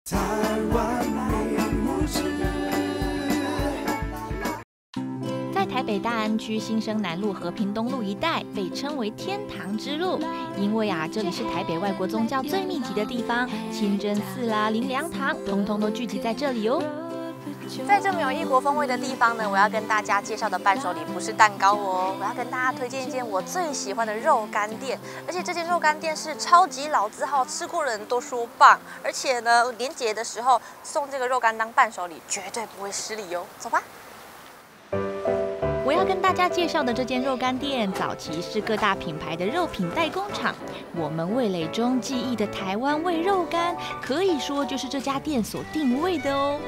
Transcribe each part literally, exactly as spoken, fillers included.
台湾名故事。 在台北大安区新生南路和平东路一带，被称为天堂之路，因为啊，这里是台北外国宗教最密集的地方，清真寺啦、灵粮堂，通通都聚集在这里哦。 在这么有异国风味的地方呢，我要跟大家介绍的伴手礼不是蛋糕哦，我要跟大家推荐一间我最喜欢的肉干店，而且这间肉干店是超级老字号，吃过的人都说棒，而且呢，年节的时候送这个肉干当伴手礼，绝对不会失礼哦。走吧。 我要跟大家介绍的这间肉干店，早期是各大品牌的肉品代工厂。我们味蕾中记忆的台湾味肉干，可以说就是这家店所定位的哦。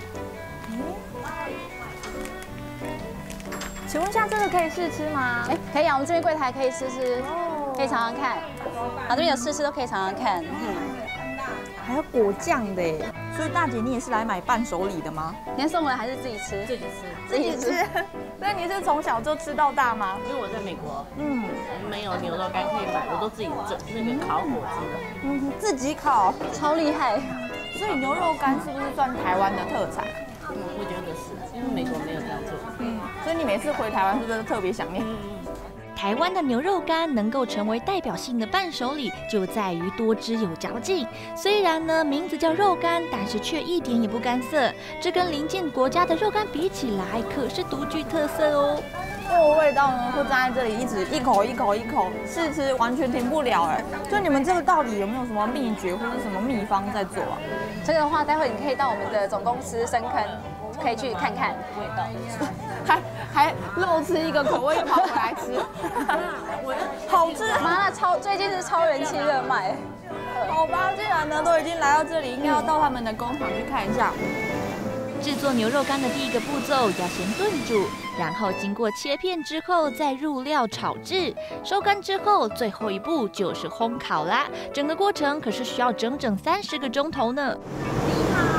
请问一下，这个可以试吃吗？哎，可以啊，我们这边柜台可以试吃，可以尝尝看。啊，这边有试吃都可以尝尝看。嗯， 还有果酱的耶，所以大姐你也是来买伴手礼的吗？ 你要送回来还是自己吃？ 自己吃， 自己吃。那你是从小就吃到大吗？ 因为我在美国， 嗯， 没有牛肉干可以买，我都自己整那个烤火鸡的。 嗯，自己烤， 超厉害。 所以牛肉干是不是算台湾的特产？ 嗯，我觉得是，因为美国没有这样做。 嗯，所以你每次回台湾是不是特别想念？ 台湾的牛肉干能够成为代表性的伴手礼，就在于多汁有嚼劲。虽然呢名字叫肉干，但是却一点也不干涩。这跟邻近国家的肉干比起来，可是独具特色哦。 这个味道呢，会站在这里一直一口一口一口试吃，完全停不了哎。就你们这个到底有没有什么秘诀或者什么秘方在做啊？ 这个的话，待会你可以到我们的总公司深坑，可以去看看味道。 还还漏吃一个口味跑回来吃，好吃！ 麻辣超最近是超人气热卖。 好吧，既然呢都已经来到这里，应该要到他们的工厂去看一下。 制作牛肉干的第一个步骤要先炖煮，然后经过切片之后再入料炒制，收干之后最后一步就是烘烤啦。整个过程可是需要整整三十个钟头呢。 你好，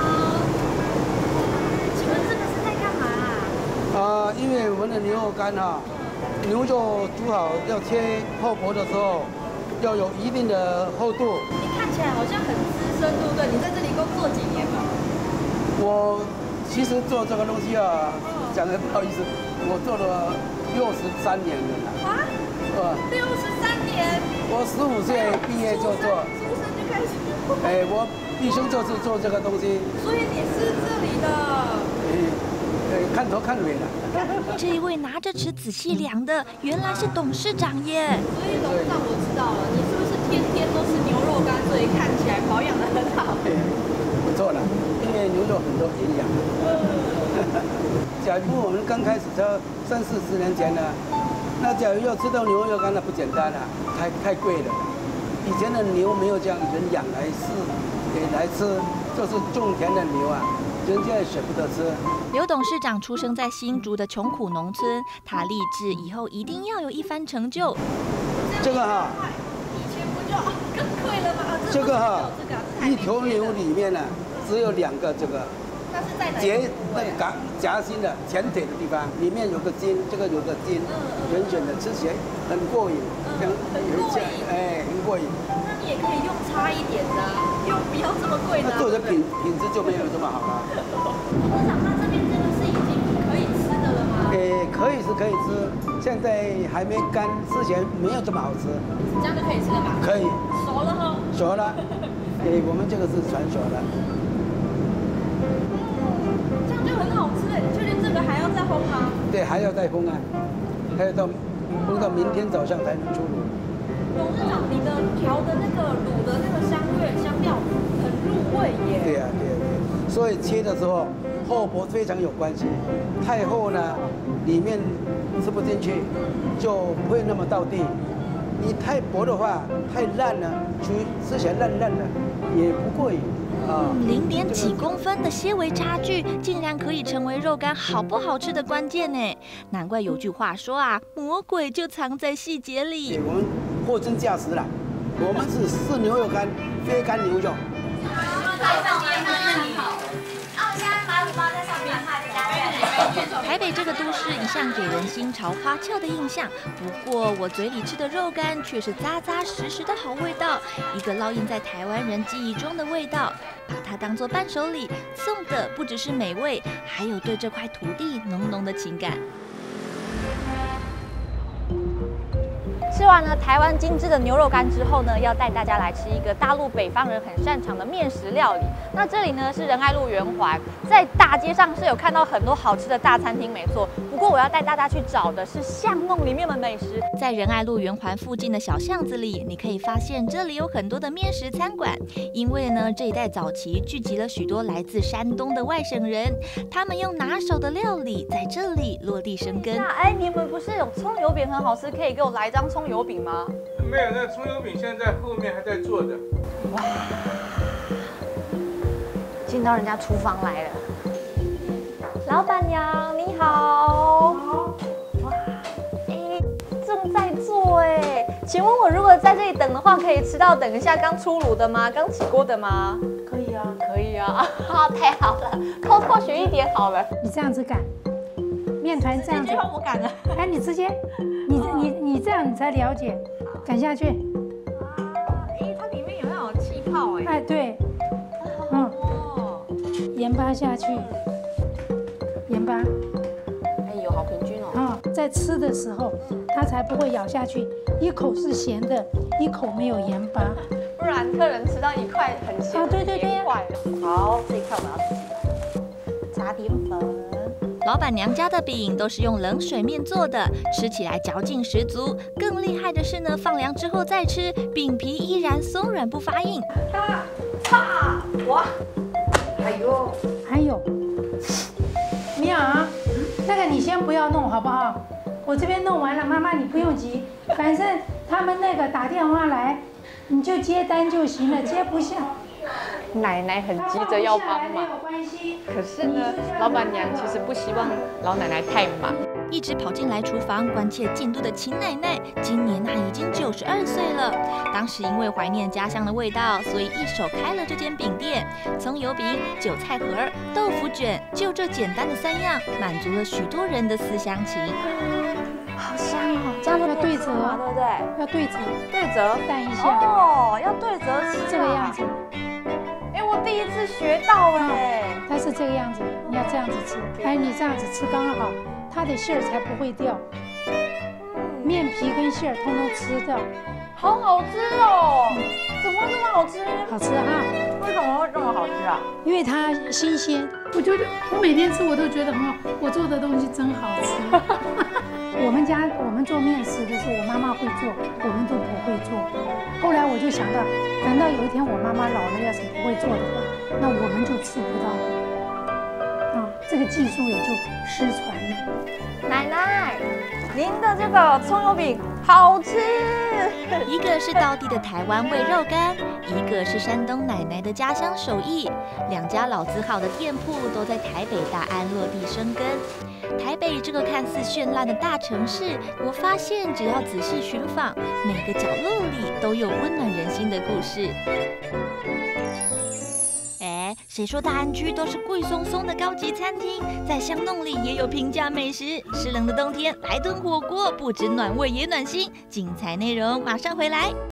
请问这个是在干嘛啊？ 啊，因为我们的牛肉干啊，牛肉煮好要切厚薄的时候，要有一定的厚度。 你看起来好像很资深，对不对？你在这里工作几年了？ 我其实做这个东西啊，讲的不好意思，我做了六十三年了啦。 啊？ 呃， 六十三年。 我十五岁毕业就做。 出生就开始。 哎，我毕生就是做这个东西。 所以你是这里的。 哎，哎，看头看尾了。 这一位拿着尺仔细量的，原来是董事长耶。 所以董事长，我知道了，你是不是天天都吃牛肉干，所以看起来保养得很好？ 哎，不错了，因为牛肉很多营养。假如我们刚开始在三四十年前呢，那假如要吃到牛肉干，那不简单了，太太贵了。以前的牛没有这样人养来饲，给来吃，就是种田的牛啊，人家也舍不得吃。 刘董事长出生在新竹的穷苦农村，他立志以后一定要有一番成就。 这个哈， 以前不就更贵了吗？ 这个哈， 这个一头牛里面呢，只有两个这个。 那是在哪？ 结那个夹夹心的前腿的地方，里面有个筋，这个有个筋，圆圆的，吃起来很过瘾，很很过瘾， 哎，很过瘾。 那你也可以用差一点的，用不要这么贵的。 那做的品品质就没有这么好了。 董事长，那这边这个是已经可以吃的了吗？ 哎，可以是可以吃，现在还没干，之前没有这么好吃。 这样就可以吃了吧？ 可以。 熟了哈。 熟了。哎，我们这个是全熟的。 这样就很好吃哎！你确定这个还要再烘吗？ 对，还要再烘啊，还要到烘到明天早上才能出炉。 董事长，你的调的那个卤的那个香味香料很入味耶。 对呀、啊，对呀、啊，对。所以切的时候厚薄非常有关系，太厚呢，里面吃不进去，就不会那么到地。你太薄的话，太烂了，吃吃起来烂烂的，也不过瘾。 零点几公分的些微差距，竟然可以成为肉干好不好吃的关键呢！难怪有句话说啊，魔鬼就藏在细节里。 我们货真价实了，我们是是牛肉干，非干牛肉。 在上面呢，你好。哦，现在把卤包在上面，哈，大家。 台北这个都市一向给人心潮花俏的印象，不过我嘴里吃的肉干却是扎扎实实的好味道，一个烙印在台湾人记忆中的味道。把它当作伴手礼送的不只是美味，还有对这块土地浓浓的情感。 吃完了台湾精致的牛肉干之后呢，要带大家来吃一个大陆北方人很擅长的面食料理。那这里呢是仁爱路圆环，在大街上是有看到很多好吃的大餐厅，没错。不过我要带大家去找的是巷弄里面的美食。 在仁爱路圆环附近的小巷子里，你可以发现这里有很多的面食餐馆，因为呢这一带早期聚集了许多来自山东的外省人，他们用拿手的料理在这里落地生根。 那哎，你们不是有葱油饼很好吃，可以给我来一张葱油饼吗？ 没有，那葱油饼现在后面还在做的。 哇，进到人家厨房来了。老板娘你好。好。哇，哎，正在做哎，请问我如果在这里等的话，可以吃到等一下刚出炉的吗？刚起锅的吗？ 可以啊。 可以啊，好，太好了，偷偷学一点好了。 你这样子擀，面团这样子。 我擀了。 哎，你直接，你你你这样你才了解，擀下去。 哎，它里面有那种气泡哎。 哎，对。嗯。哦。盐巴下去。盐巴。 哎呦，好平均哦。 啊，在吃的时候，它才不会咬下去，一口是咸的，一口没有盐巴。 不然客人吃到一块很咸的甜块。好，这一块我要自己来。加点粉。 老板娘家的饼都是用冷水面做的，吃起来嚼劲十足。更厉害的是呢，放凉之后再吃，饼皮依然松软不发硬。 啪啪哇！哎呦， 还有，米娅，那个你先不要弄好不好？我这边弄完了，妈妈你不用急，反正他们那个打电话来，你就接单就行了，接不下。 奶奶很急着要帮忙，可是呢，老板娘其实不希望老奶奶太忙。 一直跑进来厨房关切进度的秦奶奶，今年她已经九十二岁了。当时因为怀念家乡的味道，所以一手开了这间饼店。葱油饼、韭菜盒、豆腐卷，就这简单的三样，满足了许多人的思乡情。 好香哦！这样要对折， 对不对？ 要对折， 对折蘸一下。 哦，要对折吃这个样子。 哎，我第一次学到哎。 它是这个样子，你要这样子吃。哎，你这样子吃刚好，它的馅儿才不会掉。面皮跟馅儿通通吃掉。 好好吃哦！怎么会这么好吃？ 好吃哈！ 为什么会这么好吃啊？ 因为它新鲜。我觉得我每天吃我都觉得很好，我做的东西真好吃。我们家我们做面食的时候，我妈妈会做，我们都不会做。后来我就想到，等到有一天我妈妈老了，要是不会做的话，那我们就吃不到了。啊，这个技术也就失传了。 奶奶，您的这个葱油饼好吃。 一个是道地的台湾味肉干，一个是山东奶奶的家乡手艺。两家老字号的店铺都在台北大安落地生根。台北这个看似绚烂的大城市，我发现只要仔细寻访，每个角落里都有温暖人心的故事。哎，谁说大安区都是贵松松的高级餐厅？在巷弄里也有平价美食。湿冷的冬天来顿火锅，不止暖胃也暖心。精彩内容马上回来。